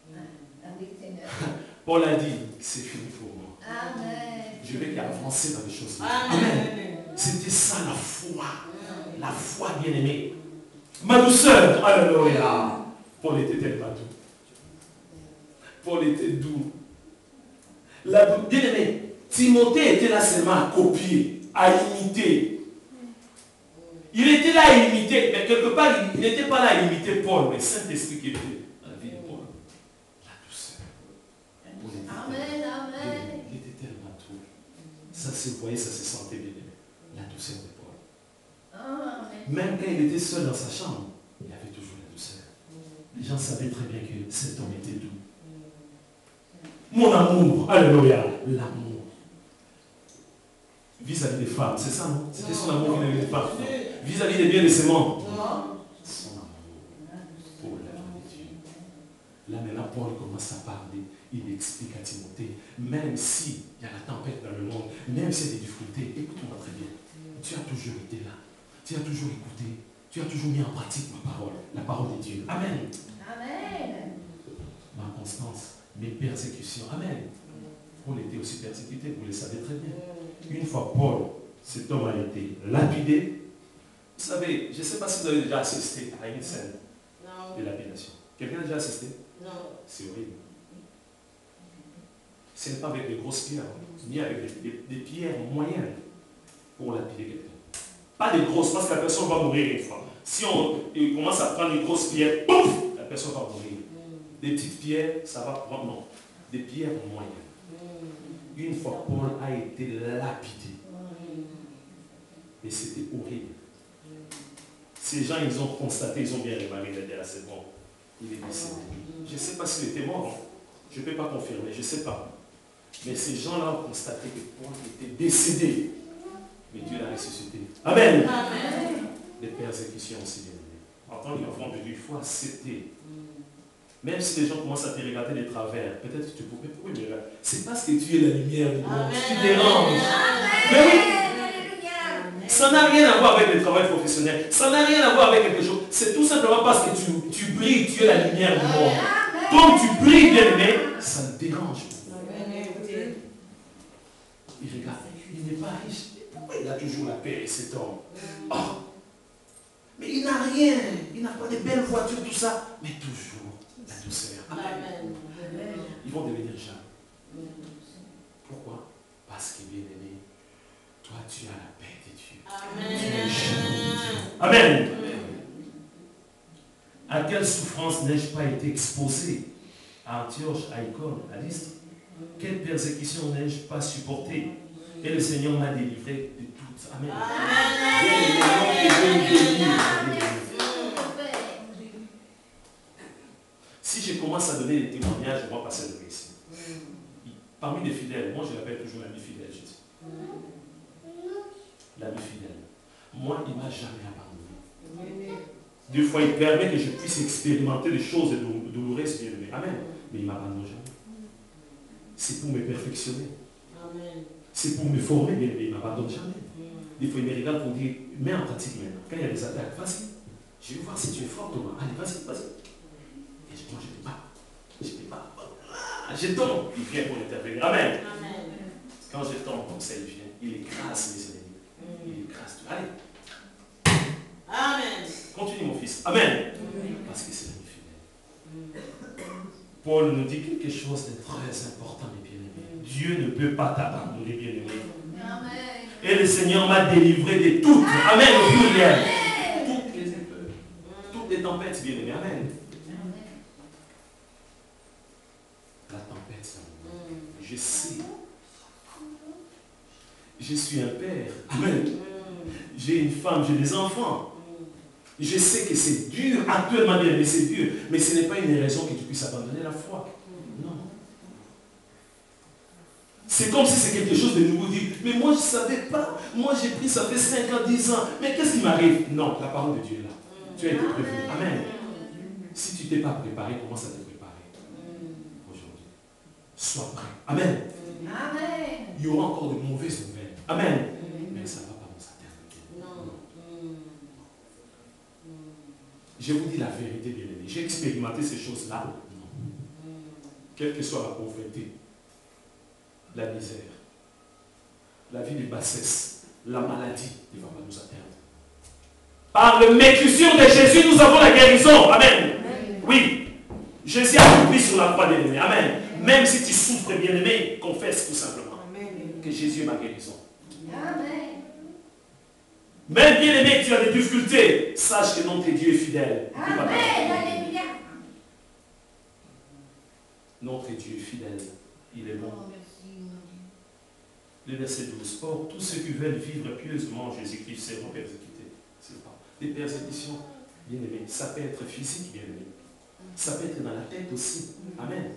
Paul a dit, c'est fini pour moi. Amen. Je vais avancer dans les choses. Amen. C'était ça la foi. La foi bien-aimée. Ma douceur. Alléluia. Paul était tellement doux. Paul était doux. Bien-aimé, Timothée était là seulement à copier, à imiter. Il était là à imiter, mais quelque part, il n'était pas là à imiter Paul, mais Saint-Esprit qui était dans la vie de Paul. La douceur. Amen. Il était tellement doux. Ça se voyait, ça se sentait bien. La douceur de Paul. Même quand il était seul dans sa chambre, il avait toujours la douceur. Les gens savaient très bien que cet homme était doux. Mon amour, alléluia, l'amour. Vis-à-vis des femmes, c'est ça, non? C'était son amour vis-à-vis des femmes. Vis-à-vis des biens de ses membres. Son amour pour l'œuvre de Dieu. Là maintenant, Paul commence à parler. Il explique à Timothée, même s'il y a la tempête dans le monde, même s'il y a des difficultés, écoute-moi très bien. Tu as toujours été là. Tu as toujours écouté. Tu as toujours mis en pratique ma parole, la parole de Dieu. Amen. Amen. Ma constance. Mes persécutions. Amen. Paul était aussi persécuté, vous le savez très bien. Une fois Paul, cet homme a été lapidé. Vous savez, je ne sais pas si vous avez déjà assisté à une scène de lapidation. Quelqu'un a déjà assisté? Non. C'est horrible. Ce n'est pas avec des grosses pierres, ni avec des pierres moyennes pour lapider quelqu'un. Pas des grosses, parce que la personne va mourir une fois. Si on commence à prendre une grosse pierre, pouf, la personne va mourir. Des petites pierres, ça va prendre, non. Des pierres moyennes. Une fois, Paul a été lapidé. Et c'était horrible. Ces gens, ils ont constaté, ils ont bien remarqué, ils ont dit, là, c'est bon. Il est décédé. Je ne sais pas s'il était mort. Je ne peux pas confirmer, je ne sais pas. Mais ces gens-là ont constaté que Paul était décédé. Mais Dieu l'a ressuscité. Amen. Amen. Les persécutions aussi, bien aimées. En tant qu'enfant de Dieu, il faut accepter. Même si les gens commencent à te regarder de travers, peut-être que tu pourrais, oui, mais là, c'est parce que tu es la lumière du monde. Tu déranges. Mais oui, ça n'a rien à voir avec le travail professionnel. Ça n'a rien à voir avec quelque chose. C'est tout simplement parce que tu brilles, tu es la lumière du monde. Comme tu brilles, bien aimé, ça me dérange. Il regarde, il n'est pas riche. Pourquoi il a toujours la paix, cet homme? Oh. Mais il n'a rien. Il n'a pas de belles voitures, tout ça. Mais toujours la douceur. Amen. Ils vont devenir jaloux. Pourquoi? Parce que, bien aimé, toi, tu as la paix de Dieu. Amen. Amen. À quelle souffrance n'ai-je pas été exposé? À Antioche, à Icône, à Lystre? Quelle persécution n'ai-je pas supportée? Et le Seigneur m'a délivré de toutes. Amen. Si je commence à donner des témoignages, je vais passer le récit. Parmi les fidèles, moi je l'appelle toujours l'ami fidèle, je dis. L'ami fidèle. Moi, il ne m'a jamais abandonné. Des fois, il permet que je puisse expérimenter des choses douloureuses, bien aimées. Amen. Mais il ne m'abandonne jamais. C'est pour me perfectionner. Amen. C'est pour me former, bien aimé. Il ne m'abandonne jamais. Des fois, il me regarde pour dire, mets en pratique maintenant. Quand il y a des attaques, vas-y. Je vais voir si tu es fort, Thomas. Allez, vas-y, vas-y. Et moi, je ne peux pas. Je ne peux pas. Je tombe. Il vient pour intervenir. Amen. Amen. Quand je tombe comme ça, il vient. Il écrase mes ennemis. Il écrase tout. Allez. Amen. Continue, mon fils. Amen. Parce que c'est l'ami fidèle. Paul nous dit quelque chose de très important, mes bien-aimés. Dieu ne peut pas t'abandonner, bien-aimé. Et le Seigneur m'a délivré de toutes. Amen. Toutes les épreuves. Toutes les tempêtes, bien-aimé. Amen. La tempête, c'est un moment. Je sais. Je suis un père. Amen. J'ai une femme, j'ai des enfants. Je sais que c'est dur, actuellement bien, mais c'est dur. Mais ce n'est pas une raison que tu puisses abandonner la foi. Non. C'est comme si c'est quelque chose de nouveau. Dit, mais moi je ne savais pas. Moi j'ai pris, ça fait 5 ans, 10 ans. Mais qu'est-ce qui m'arrive? Non, la parole de Dieu est là. Tu as été prévenu. Amen. Si tu ne t'es pas préparé, commence à te préparer aujourd'hui. Sois prêt. Amen. Amen. Il y aura encore de mauvaises nouvelles. Amen. Mais ça ne va pas nous atteindre. Non. Je vous dis la vérité, bien-aimé. J'ai expérimenté ces choses-là. Non. Quelle que soit la pauvreté, la misère, la vie de bassesse, la maladie ne va pas nous atteindre. Par le maîtrisure de Jésus, nous avons la guérison. Amen. Oui. Jésus a tout pris sur la croix, bien-aimé. Amen. Même si tu souffres, bien-aimé, confesse tout simplement que Jésus est ma guérison. Amen. Même bien-aimé, tu as des difficultés, sache que notre Dieu est fidèle. Amen. Alléluia. Notre Dieu est fidèle. Il est bon. Oh, merci, mon Dieu. Le verset 12. Or, tous ceux qui veulent vivre pieusement en Jésus-Christ seront persécutés. C'est pas des persécutions, bien aimé. Ça peut être physique, bien aimé. Ça peut être dans la tête aussi. Amen.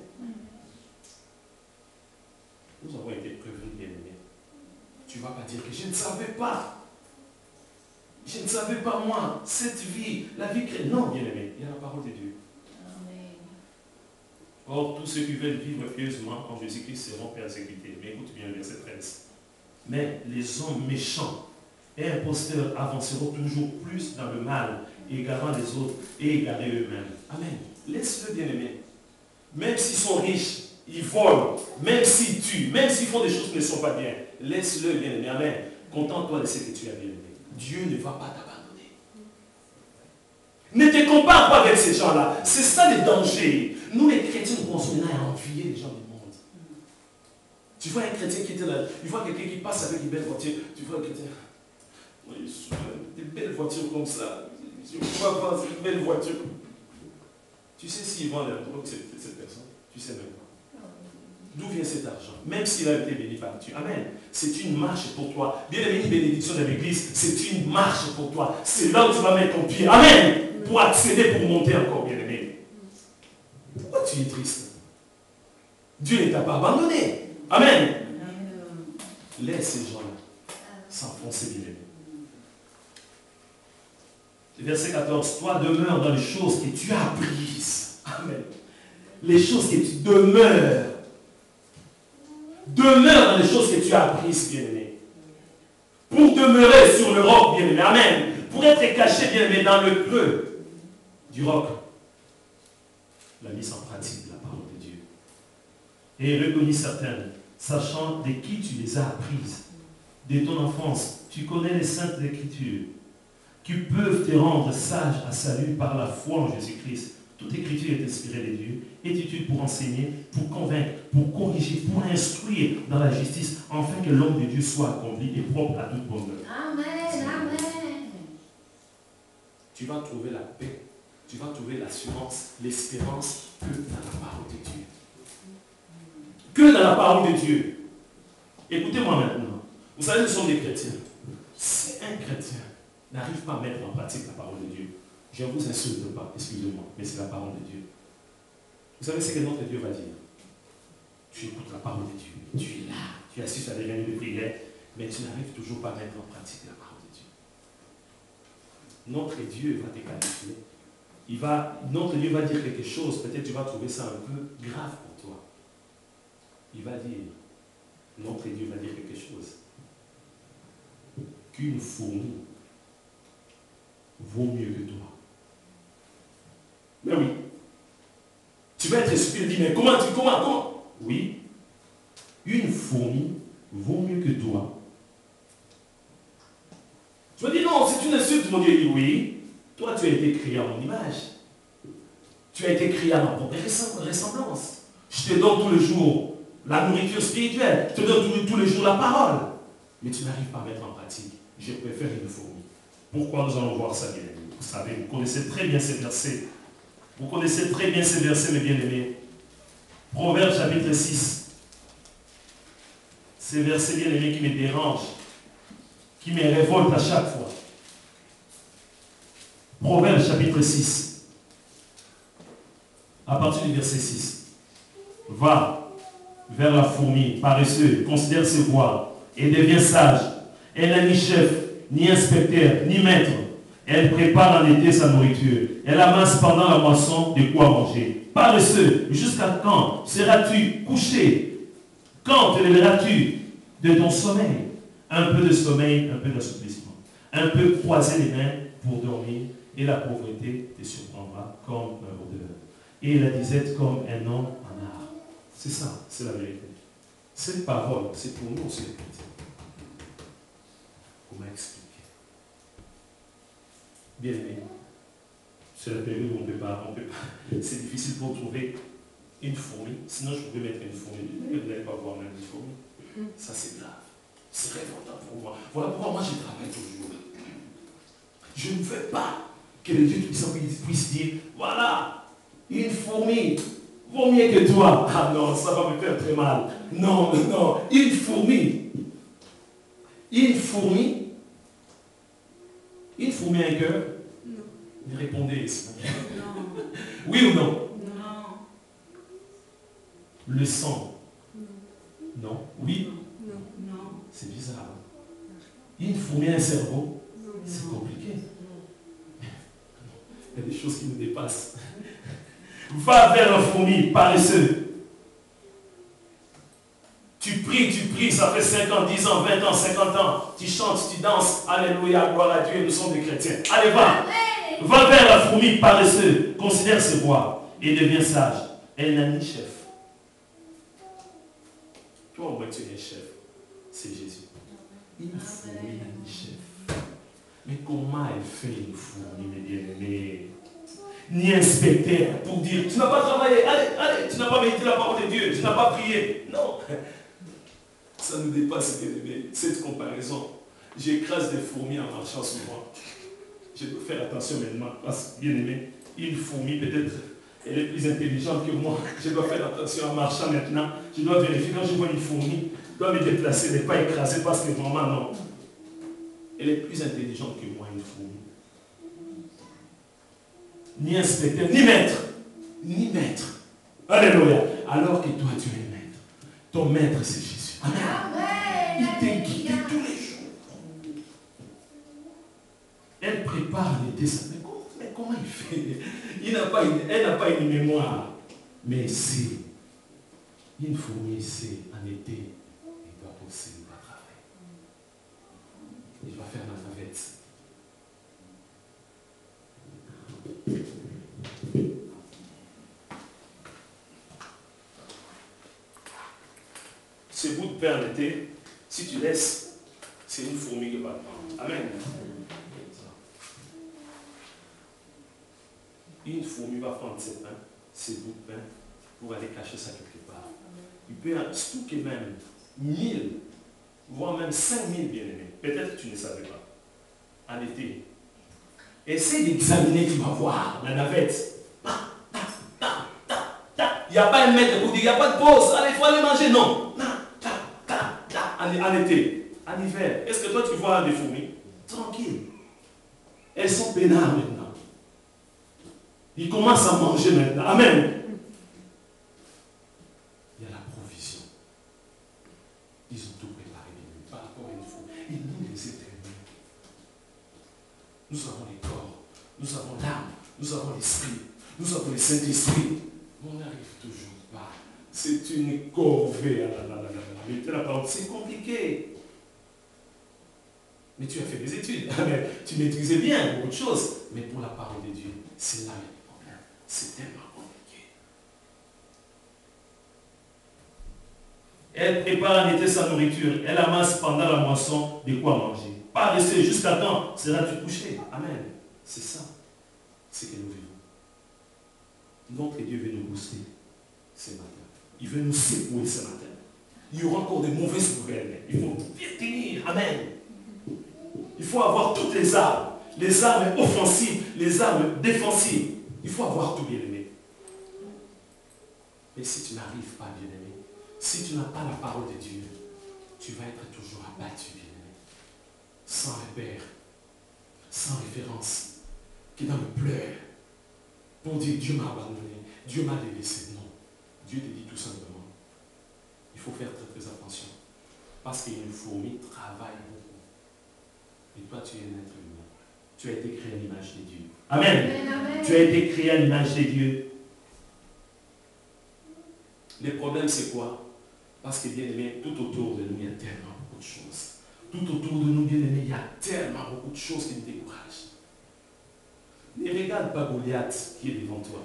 Nous avons été prévenus, bien aimé. Tu ne vas pas dire que je ne savais pas. Je ne savais pas moi, cette vie, la vie chrétienne. Non, bien aimé, il y a la parole de Dieu. Amen. Or, tous ceux qui veulent vivre pieusement en Jésus-Christ seront persécutés. Mais écoute bien le verset 13. Mais les hommes méchants et imposteurs avanceront toujours plus dans le mal, égarant les autres et égarés eux-mêmes. Amen. Laisse-le, bien aimé. Même s'ils sont riches, ils volent, même s'ils tuent, même s'ils font des choses qui ne sont pas bien, laisse-le, bien aimé. Amen. Contente-toi de ce que tu as, bien aimé. Dieu ne va pas t'abandonner. Ne te compare pas avec ces gens-là. C'est ça le danger. Nous, les chrétiens, nous commençons maintenant à envier les gens du monde. Tu vois un chrétien qui était là, tu vois quelqu'un qui passe avec une belle voiture, tu vois quelqu'un, oui, des belles voitures comme ça, je ne vois pas une belle voiture. Tu sais s'il vend la drogue, cette personne, tu sais même pas. D'où vient cet argent? Même s'il a été béni par Dieu. Amen. C'est une marche pour toi. Bien aimé, une bénédiction de l'église, c'est une marche pour toi. C'est là où tu vas mettre ton pied. Amen. Pour accéder, pour monter encore, bien aimé. Pourquoi tu es triste? Dieu ne t'a pas abandonné. Amen. Laisse ces gens-là s'enfoncer, bien aimé. Verset 14. Toi demeure dans les choses que tu as apprises. Amen. Les choses que tu demeures. Demeure dans les choses que tu as apprises, bien-aimé. Pour demeurer sur le roc, bien-aimé. Amen. Pour être caché, bien-aimé, dans le creux du roc. La mise en pratique de la parole de Dieu. Et reconnus certaines, sachant de qui tu les as apprises. De ton enfance, tu connais les saintes écritures, qui peuvent te rendre sage à salut par la foi en Jésus-Christ. Toute écriture est inspirée de Dieu, est utile pour enseigner, pour convaincre, pour corriger, pour instruire dans la justice, afin que l'homme de Dieu soit accompli et propre à toute bonne œuvre. Amen. Amen. Tu vas trouver la paix, tu vas trouver l'assurance, l'espérance que dans la parole de Dieu. Que dans la parole de Dieu. Écoutez-moi maintenant. Vous savez, nous sommes des chrétiens. Si un chrétien n'arrive pas à mettre en pratique la parole de Dieu, je ne vous insulte pas, excusez-moi, mais c'est la parole de Dieu. Vous savez ce que notre Dieu va dire? Tu écoutes la parole de Dieu, tu es là, tu assistes à des réunions de prière, mais tu n'arrives toujours pas à mettre en pratique la parole de Dieu. Notre Dieu va te qualifier. Notre Dieu va dire quelque chose, peut-être tu vas trouver ça un peu grave pour toi. Il va dire, notre Dieu va dire quelque chose. Qu'une fourmi vaut mieux que toi. Mais oui. Tu vas être surpris et dire, mais comment? Oui. Une fourmi vaut mieux que toi. Tu vas dire, non, c'est une insulte, mon Dieu. Il dit, oui. Toi, tu as été créé à mon image. Tu as été créé à ma propre ressemblance. Je te donne tous les jours la nourriture spirituelle. Je te donne tous les jours la parole. Mais tu n'arrives pas à mettre en pratique. Je préfère une fourmi. Pourquoi nous allons voir ça, bien aimé? Vous savez, vous connaissez très bien ces versets. Vous connaissez très bien ces versets, mes bien-aimés. Proverbe chapitre 6. Ces versets, bien-aimés, qui me dérangent, qui me révoltent à chaque fois. Proverbe chapitre 6. À partir du verset 6. Va vers la fourmi, paresseux, considère ses voies et devient sage. Elle n'a ni chef, ni inspecteur, ni maître. Elle prépare en été sa nourriture. Elle amasse pendant la moisson de quoi manger. Paresseux, jusqu'à quand seras-tu couché? Quand te lèveras-tu de ton sommeil? Un peu de sommeil, un peu d'assouplissement. Un peu croiser les mains pour dormir, et la pauvreté te surprendra comme un rôdeur. Et la disette comme un homme en art. C'est ça, c'est la vérité. Cette parole, c'est pour nous aussi les chrétiens. On m'a expliqué. Bien aimé, c'est la période où on ne peut pas. C'est difficile pour trouver une fourmi. Sinon, je pouvais mettre une fourmi. Mais vous n'allez pas voir même une fourmi. Ça, c'est grave. C'est révoltant pour moi. Voilà pourquoi moi, je travaille toujours. Je ne veux pas que le Dieu Tout-Puissant puisse dire, voilà, une fourmi vaut mieux que toi. Ah non, ça va me faire très mal. Non, non, une fourmi. Une fourmi. Une fourmi a un cœur? Non. Répondez. Non. Oui ou non? Non. Le sang? Non. Oui? Non. C'est bizarre. Une fourmi a un cerveau? C'est compliqué. Il y a des choses qui nous dépassent. Va vers la fourmi, paresseux. Tu pries, ça fait 5 ans, 10 ans, 20 ans, 50 ans. Tu chantes, tu danses. Alléluia, gloire à Dieu, nous sommes des chrétiens. Allez, va. Va vers la fourmi, paresseux. Considère ses voies et deviens sage. Elle n'a ni chef. Toi, au moins, tu es chef. C'est Jésus. Une fourmi n'a ni chef. Mais comment elle fait une fourmi, mes bien-aimés? Ni inspecteur pour dire, tu n'as pas travaillé, allez, tu n'as pas médité la parole de Dieu, tu n'as pas prié. Non. Ça nous dépasse, bien-aimés, cette comparaison. J'écrase des fourmis en marchant souvent. Je dois faire attention maintenant, parce que, bien-aimé, une fourmi, peut-être, elle est plus intelligente que moi. Je dois faire attention en marchant maintenant. Je dois vérifier quand je vois une fourmi, je dois me déplacer, ne pas écraser, parce que vraiment, non. Elle est plus intelligente que moi, une fourmi. Ni inspecteur, ni maître. Ni maître. Alléluia. Alors que toi, tu es maître. Ton maître, c'est Jésus. Amen. Il t'a guidé tous les jours. Elle prépare l'été. Mais comment il fait? Elle n'a pas une mémoire. Mais c'est. Une fourmi, c'est en été. Il doit bosser, il doit travailler. Il doit faire la navette. Ce bout de pain l'été, si tu laisses, c'est une fourmi qui va prendre. Amen. Une fourmi va prendre ces bouts de pain, pour aller cacher ça quelque part. Il peut stocker même 1000, voire même 5000 bien-aimés. Peut-être que tu ne savais pas. En été. Essaye d'examiner, tu vas voir la navette. Il n'y a pas un maître pour dire, il n'y a pas de pause, allez, il faut aller manger, non. En été, en hiver, est-ce que toi tu vois des fourmis? Tranquille. Elles sont peinards maintenant. Ils commencent à manger maintenant. Amen. Il y a la provision. Ils ont tout préparé par rapport à une fourmi. Ils nous les éternels. Nous avons les corps, nous avons l'âme, nous avons l'esprit, nous avons le Saint-Esprit. On n'arrive toujours pas. C'est une corvée. C'est compliqué. Mais tu as fait des études. Tu maîtrisais bien beaucoup de choses. Mais pour la parole de Dieu, c'est là le problème. C'est tellement compliqué. Elle prépare en été sa nourriture. Elle amasse pendant la moisson de quoi manger. Pas rester jusqu'à temps. Seras-tu couché? Amen. C'est ça. C'est que nous vivons. Donc Dieu veut nous booster ce matin. Il veut nous secouer ce matin. Il y aura encore de mauvaises nouvelles. Il faut bien tenir. Amen. Il faut avoir toutes les armes offensives, les armes défensives. Il faut avoir tout, bien-aimé. Mais si tu n'arrives pas, bien-aimé, si tu n'as pas la parole de Dieu, tu vas être toujours abattu, bien-aimé. Sans repère, sans référence, qui est dans le pleur, pour dire Dieu m'a abandonné, Dieu m'a délaissé. Non. Dieu te dit tout simplement, il faut faire très très attention. Parce qu'une fourmi travaille beaucoup. Et toi, tu es un être humain. Tu as été créé à l'image de Dieu. Amen. Amen. Tu as été créé à l'image de Dieu. Le problème, c'est quoi? Parce que, bien aimé, tout autour de nous, il y a tellement beaucoup de choses. Tout autour de nous, bien aimé, il y a tellement beaucoup de choses qui nous découragent. Ne regarde pas Goliath qui est devant toi.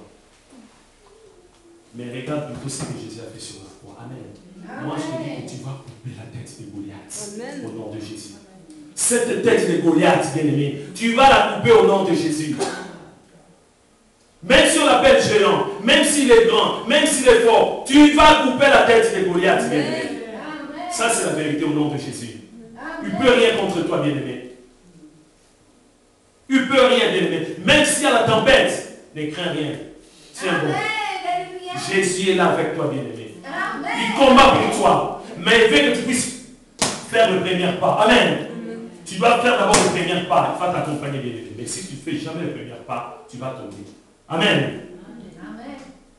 Mais regarde plutôt ce que Jésus a fait sur la croix. Amen. Moi, je te dis que tu vas couper la tête de Goliath. Amen. Au nom de Jésus. Cette tête de Goliath, bien aimé, tu vas la couper au nom de Jésus. Même si on l'appelle géant, même s'il est grand, même s'il est fort, tu vas couper la tête de Goliath, bien aimé. Ça, c'est la vérité au nom de Jésus. Il ne peut rien contre toi, bien aimé. Il ne peut rien, bien aimé. Même s'il y a la tempête, ne crains rien. Tiens bon. Jésus est là avec toi, bien aimé. Il combat pour toi. Mais il veut que tu puisses faire le premier pas. Amen. Tu dois faire d'abord le premier pas. Il va t'accompagner, bien aimé. Mais si tu ne fais jamais le premier pas, tu vas tomber. Amen. Amen.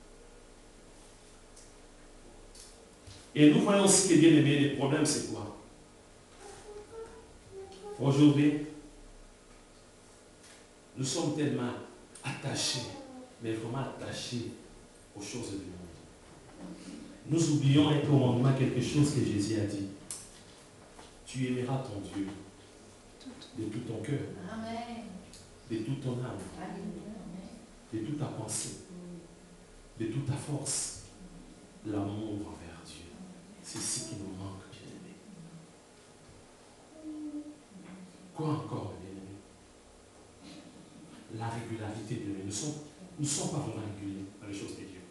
Et nous voyons aussi que, bien aimé, le problème c'est quoi? Aujourd'hui, nous sommes tellement attachés, mais vraiment attachés aux choses du monde. Nous oublions un commandement, quelque chose que Jésus a dit. Tu aimeras ton Dieu de tout ton cœur, de toute ton âme, de toute ta pensée, de toute ta force. L'amour envers Dieu. C'est ce qui nous manque, bien aimé. Quoi encore, bien aimé? La régularité, bien aimé. Nous ne sommes pas vraiment réguliers dans les choses de Dieu.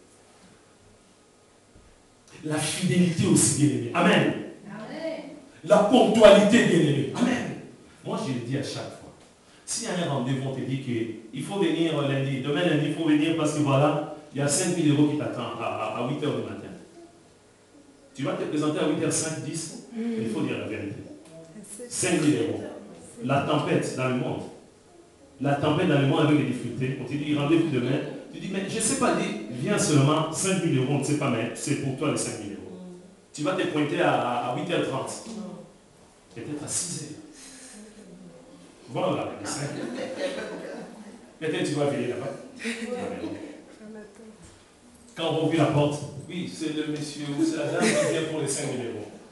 La fidélité aussi, bien aimé. Amen. Amen. La ponctualité, bien aimé. Amen. Moi, je le dis à chaque fois. Si un rendez-vous, on te dit qu'il faut venir lundi, demain lundi, il faut venir parce que voilà, il y a 5 000 € qui t'attendent à 8 h du matin. Tu vas te présenter à 8h05, 10, mais il faut dire la vérité. 5 000 €. La tempête dans le monde. La tempête dans le monde avec les difficultés. On te dit rendez-vous demain. Tu dis, mais je ne sais pas, viens seulement 5 000 €, on ne sait pas, mais c'est pour toi les 5 000 €. Tu vas te pointer à 8h30. Peut-être à 6h. Voilà, les 5. Peut-être tu vas veiller là-bas. Quand on ouvre la porte, oui, c'est le monsieur ou c'est la dame qui vient pour les 5 000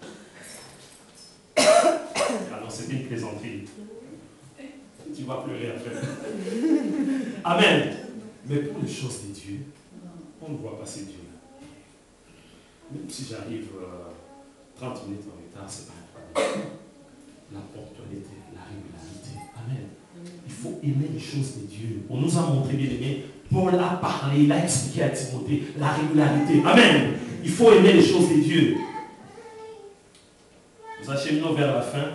€. Ah non, c'était une plaisanterie. Tu vas pleurer après. Amen. Mais pour les choses de Dieu, on ne voit pas ces dieux-là. Même si j'arrive 30 minutes en retard, ce n'est pas un problème. La ponctualité, la régularité. Amen. Il faut aimer les choses de Dieu. On nous a montré, bien aimé, Paul a parlé, il a expliqué à Timothée la régularité. Amen. Il faut aimer les choses de Dieu. Nous acheminons vers la fin.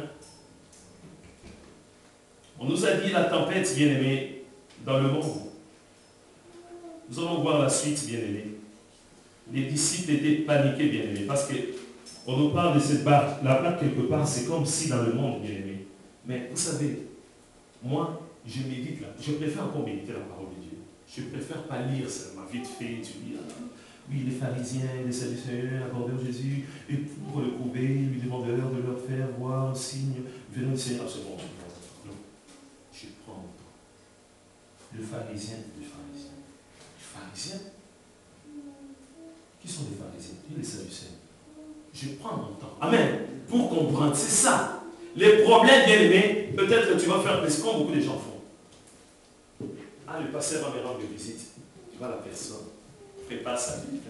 On nous a dit la tempête, bien aimé, dans le monde. Nous allons voir la suite, bien aimé. Les disciples étaient paniqués, bien aimé, parce qu'on nous parle de cette barque. La barque, quelque part, c'est comme si dans le monde, bien aimé. Mais vous savez, moi, je médite là. Je préfère encore méditer la parole de Dieu. Je préfère pas lire seulement vite fait. Tu dis, oui, les pharisiens, les sadducéens abordèrent Jésus et pour le prouver, lui demandèrent de leur faire voir un signe venant du Seigneur. C'est bon. Non. Je prends mon temps. Le pharisien, les pharisiens. Les pharisiens? Qui sont les pharisiens? Les sadducéens. Je prends mon temps. Amen. Pour comprendre, c'est ça. Les problèmes, bien aimés, peut-être que tu vas faire ce comme beaucoup de gens font. Ah, le pasteur va me rendre visite. Tu vois la personne. Prépare sa vie.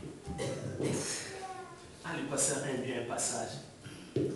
Ah, le pasteur aime bien un passage. Le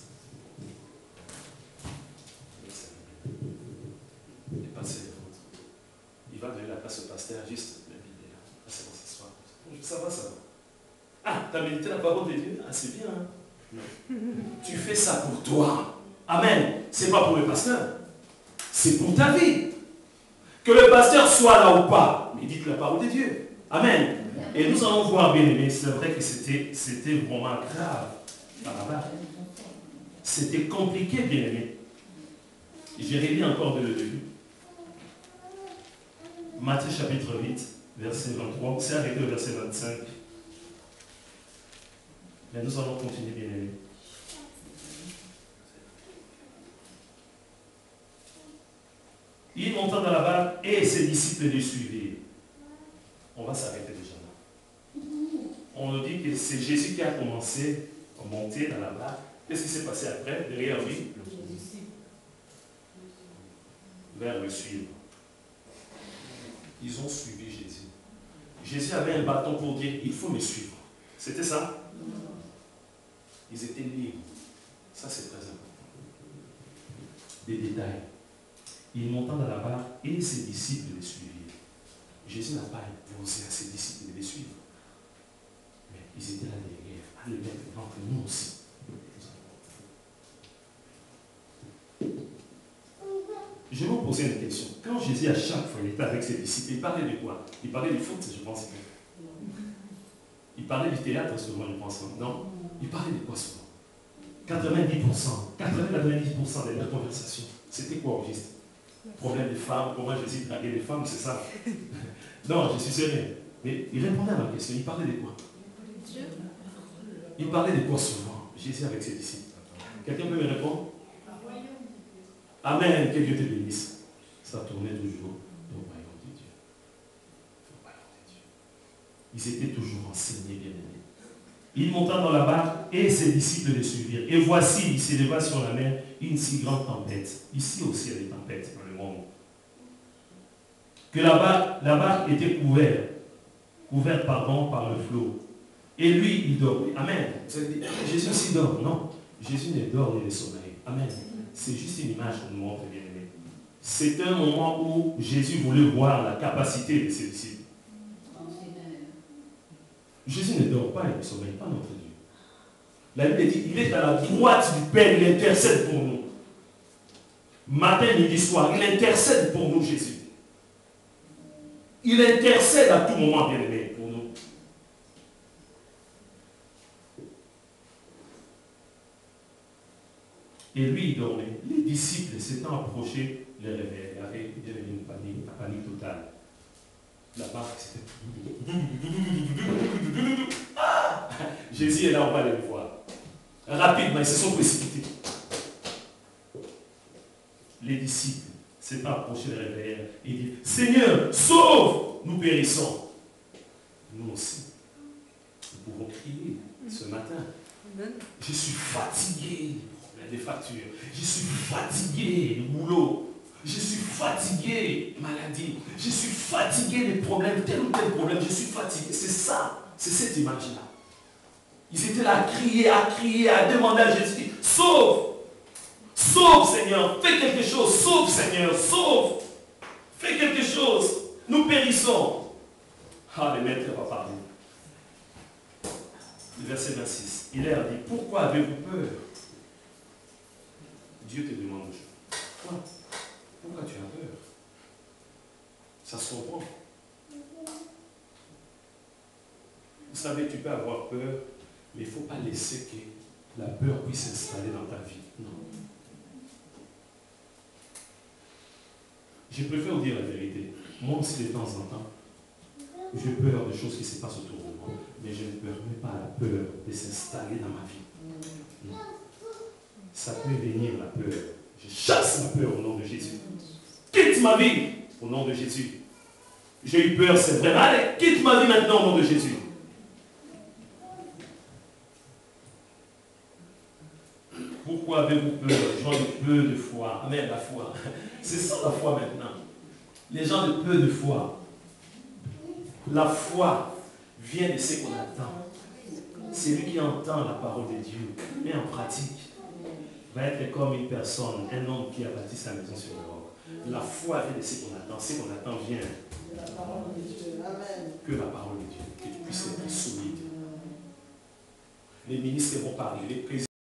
pasteur il va donner la place au pasteur juste le Bible là. Ah, c'est bon, s'asseoir. Ça va, ça va. Ah, tu as médité la parole de Dieu? Ah, c'est bien. Hein? Non. Tu fais ça pour toi. Amen. Ce n'est pas pour le pasteur. C'est pour ta vie. Que le pasteur soit là ou pas, médite la parole de Dieu. Amen. Et nous allons voir, bien aimé, c'est vrai que c'était vraiment grave là-bas. C'était compliqué, bien aimé. J'ai relis encore de le début. Matthieu chapitre 8, verset 23. C'est arrêté au verset 25. Mais nous allons continuer, bien aimé. Il monta dans la barque et ses disciples le suivirent. On va s'arrêter déjà là. On nous dit que c'est Jésus qui a commencé à monter dans la barque. Qu'est-ce qui s'est passé après? Derrière lui, vers le suivre. Ils ont suivi Jésus. Jésus avait un bâton pour dire, il faut me suivre. C'était ça? Ils étaient libres. Ça, c'est très important. Des détails. Il monta dans la barque et ses disciples les suivirent. Jésus n'a pas imposé à ses disciples de les suivre. Mais ils étaient là derrière, à le mettre entre nous aussi. Je vais vous poser une question. Quand Jésus, à chaque fois, il était avec ses disciples, il parlait de quoi? Il parlait du foot, je pense. Il parlait du théâtre, souvent, je pense. Non? Il parlait de quoi souvent? 90% de leurs conversations. C'était quoi au juste? Problème des femmes, comment Jésus draguait les femmes, c'est ça? Non, je suis sérieux. Mais il répondait à ma question. Il parlait de quoi? Il parlait de quoi souvent? Jésus avec ses disciples. Quelqu'un peut me répondre? Amen, que Dieu te bénisse. Ça tournait toujours au royaume de Dieu. Au royaume de Dieu. Ils étaient toujours enseignés, bien aimés. Il monta dans la barque et ses disciples le suivirent. Et voici, il s'éleva sur la mer une si grande tempête. Ici aussi, il y a des tempêtes dans le monde. Que la barque était couverte par le flot. Et lui, il dormait. Amen. Jésus aussi dort, non? Jésus ne dort ni ne sommeille. Amen. C'est juste une image qu'on nous montre, bien aimé. C'est un moment où Jésus voulait voir la capacité de ses disciples. Jésus ne dort pas, il ne sommeille pas, notre Dieu. La Bible dit, il est à la droite du Père, il intercède pour nous. Matin, midi, soir, il intercède pour nous, Jésus. Il intercède à tout moment, bien aimé, pour nous. Et lui, il dormait. Les disciples s'étant approchés, les réveillèrent. Il y avait une panique totale. La barque, c'était... Ah! Jésus est là, on va aller le voir. Rapidement, ils se sont précipités. Les disciples s'étant approchés, les réveillèrent. Et ils disent, Seigneur, sauve! Nous périssons. Nous aussi. Nous pouvons crier ce matin. Je suis fatigué. Des factures. Je suis fatigué du boulot. Je suis fatigué maladie. Je suis fatigué des problèmes, tel ou tel problème. Je suis fatigué. C'est ça. C'est cette image-là. Ils étaient là à crier, à demander à Jésus. Sauve! Sauve, Seigneur. Fais quelque chose. Sauve, Seigneur. Sauve. Fais quelque chose. Nous périssons. Ah, le maître va parler. Le verset 26. Il leur dit, pourquoi avez-vous peur? Dieu te demande pourquoi tu as peur? Ça se comprend. Vous savez, tu peux avoir peur, mais il ne faut pas laisser que la peur puisse s'installer dans ta vie. Non. Je préfère vous dire la vérité. Moi aussi, de temps en temps, j'ai peur des choses qui se passent autour de moi, mais je ne permets pas à la peur de s'installer dans ma vie. Non. Ça peut venir la peur. Je chasse la peur au nom de Jésus. Quitte ma vie au nom de Jésus. J'ai eu peur, c'est vrai. Allez, quitte ma vie maintenant au nom de Jésus. Pourquoi avez-vous peur? Les gens de peu de foi. Amen, la foi. C'est ça la foi maintenant. Les gens de peu de foi. La foi vient de ce qu'on attend. C'est lui qui entend la parole de Dieu, mais en pratique va être comme une personne, un homme qui a bâti sa maison sur le roc. La foi vient de ce qu'on attend. Ce qu'on attend vient de la parole de Dieu. Amen. Que la parole de Dieu, que tu puisses être solide. Les ministres vont parler, les présidents.